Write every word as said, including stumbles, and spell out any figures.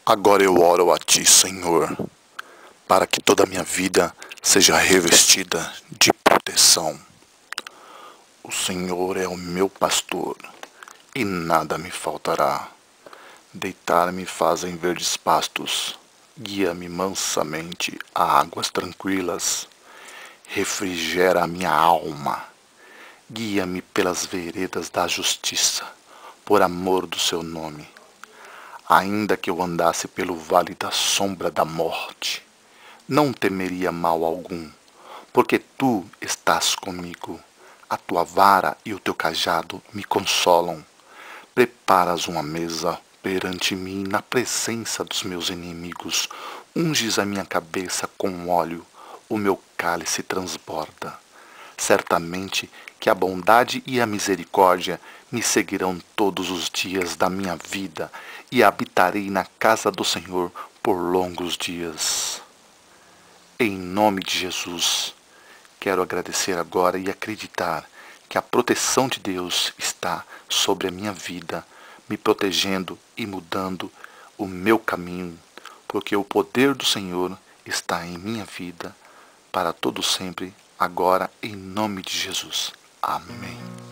Agora eu oro a Ti, Senhor, para que toda a minha vida seja revestida de proteção. O Senhor é o meu pastor e nada me faltará. Deitar-me faz em verdes pastos, guia-me mansamente a águas tranquilas. Refrigera a minha alma, guia-me pelas veredas da justiça, por amor do seu nome. Ainda que eu andasse pelo vale da sombra da morte, não temeria mal algum, porque tu estás comigo. A tua vara e o teu cajado me consolam. Preparas uma mesa perante mim na presença dos meus inimigos. Unges a minha cabeça com óleo, o meu cálice transborda. Certamente que a bondade e a misericórdia me seguirão todos os dias da minha vida e habitarei na casa do Senhor por longos dias. Em nome de Jesus, quero agradecer agora e acreditar que a proteção de Deus está sobre a minha vida, me protegendo e mudando o meu caminho, porque o poder do Senhor está em minha vida para todo sempre, agora, em nome de Jesus. Amém.